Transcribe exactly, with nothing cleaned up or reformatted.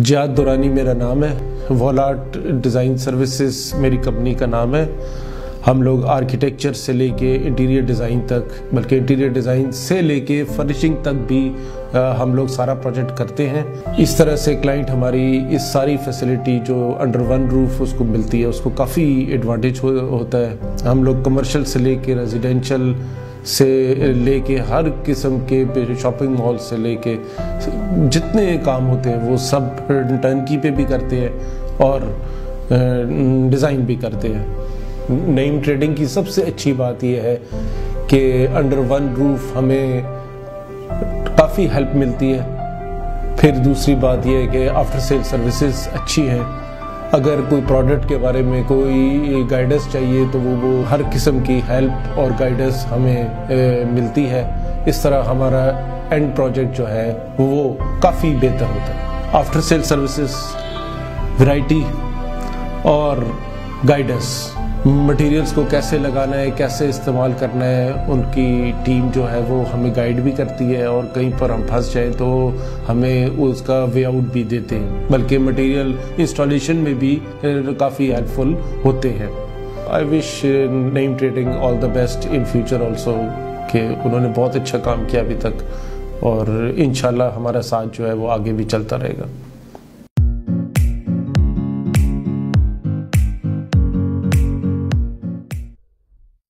जियाद दुरानी मेरा नाम है। वॉलार्ट डिज़ाइन सर्विसेज मेरी कंपनी का नाम है। हम लोग आर्किटेक्चर से लेके इंटीरियर डिज़ाइन तक, बल्कि इंटीरियर डिज़ाइन से लेके फर्निशिंग तक भी आ, हम लोग सारा प्रोजेक्ट करते हैं। इस तरह से क्लाइंट हमारी इस सारी फैसिलिटी जो अंडर वन रूफ उसको मिलती है, उसको काफ़ी एडवांटेज हो, होता है। हम लोग कमर्शियल से लेके रेजिडेंशियल से लेके हर किस्म के शॉपिंग मॉल से लेके जितने काम होते हैं वो सब टर्नकी पे भी करते हैं और डिज़ाइन भी करते हैं। नईम ट्रेडिंग की सबसे अच्छी बात यह है कि अंडर वन रूफ हमें काफ़ी हेल्प मिलती है। फिर दूसरी बात यह है कि आफ्टर सेल सर्विसेज अच्छी हैं। अगर कोई प्रोडक्ट के बारे में कोई गाइडेंस चाहिए तो वो वो हर किस्म की हेल्प और गाइडेंस हमें ए, मिलती है। इस तरह हमारा एंड प्रोजेक्ट जो है वो काफ़ी बेहतर होता है। आफ्टर सेल सर्विसेज, वैरायटी और गाइडेंस, मटेरियल्स को कैसे लगाना है, कैसे इस्तेमाल करना है, उनकी टीम जो है वो हमें गाइड भी करती है और कहीं पर हम फंस जाएं तो हमें उसका वे आउट भी देते हैं, बल्कि मटेरियल इंस्टॉलेशन में भी काफ़ी हेल्पफुल होते हैं। I wish Naeem trading all the best in future also, कि उन्होंने बहुत अच्छा काम किया अभी तक और इंशाल्लाह हमारा साथ जो है वो आगे भी चलता रहेगा।